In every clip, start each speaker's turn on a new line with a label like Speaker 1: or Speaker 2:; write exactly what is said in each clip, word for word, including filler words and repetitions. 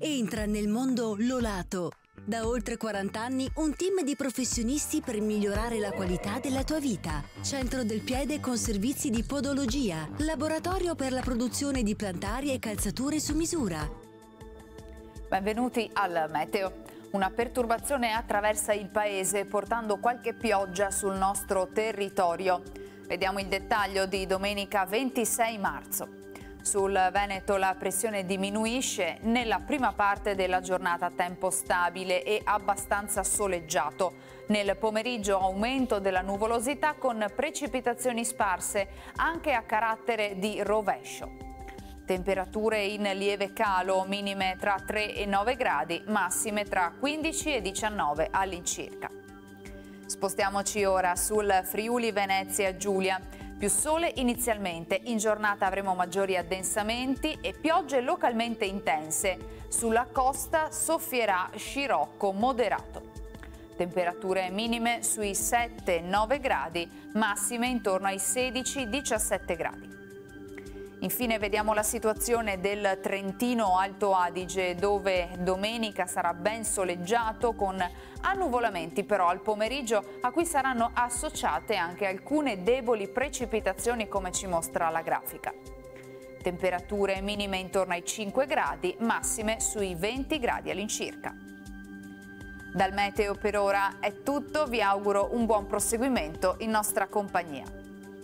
Speaker 1: Entra nel mondo Lolato. Da oltre quaranta anni un team di professionisti per migliorare la qualità della tua vita. Centro del piede con servizi di podologia. Laboratorio per la produzione di plantari e calzature su misura.
Speaker 2: Benvenuti al Meteo. Una perturbazione attraversa il paese portando qualche pioggia sul nostro territorio. Vediamo il dettaglio di domenica ventisei marzo. Sul Veneto la pressione diminuisce, nella prima parte della giornata tempo stabile e abbastanza soleggiato. Nel pomeriggio aumento della nuvolosità con precipitazioni sparse anche a carattere di rovescio. Temperature in lieve calo, minime tra tre e nove gradi, massime tra quindici e diciannove all'incirca. Spostiamoci ora sul Friuli Venezia Giulia. Più sole inizialmente, in giornata avremo maggiori addensamenti e piogge localmente intense. Sulla costa soffierà scirocco moderato. Temperature minime sui sette nove gradi, massime intorno ai sedici diciassette gradi. Infine vediamo la situazione del Trentino Alto Adige, dove domenica sarà ben soleggiato con annuvolamenti però al pomeriggio a cui saranno associate anche alcune deboli precipitazioni come ci mostra la grafica. Temperature minime intorno ai cinque gradi, massime sui venti gradi all'incirca. Dal meteo per ora è tutto, vi auguro un buon proseguimento in nostra compagnia.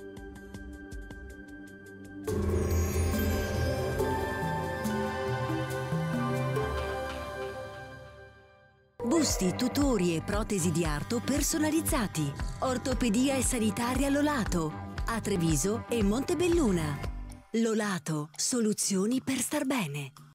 Speaker 1: Busti, tutori e protesi di arto personalizzati. Ortopedia e sanitaria Lolato. A Treviso e Montebelluna. Lolato, soluzioni per star bene.